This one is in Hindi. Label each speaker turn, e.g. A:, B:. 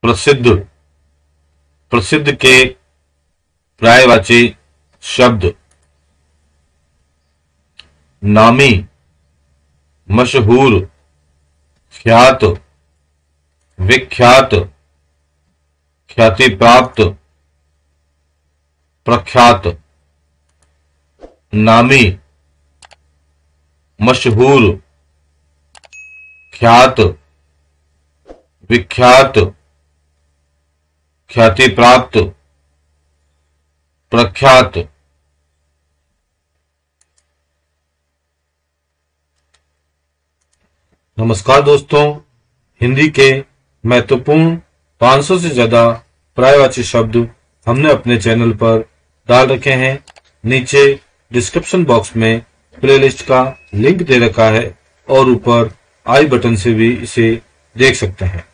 A: प्रसिद्ध, प्रसिद्ध के पर्यायवाची शब्द नामी, मशहूर, ख्यात, विख्यात, ख्याति प्राप्त, प्रख्यात। नामी, मशहूर, ख्यात, विख्यात, ख्याति प्राप्त, प्रख्यात। नमस्कार दोस्तों, हिंदी के महत्वपूर्ण 500 से ज्यादा पर्यायवाची शब्द हमने अपने चैनल पर डाल रखे हैं। नीचे डिस्क्रिप्शन बॉक्स में प्लेलिस्ट का लिंक दे रखा है और ऊपर आई बटन से भी इसे देख सकते हैं।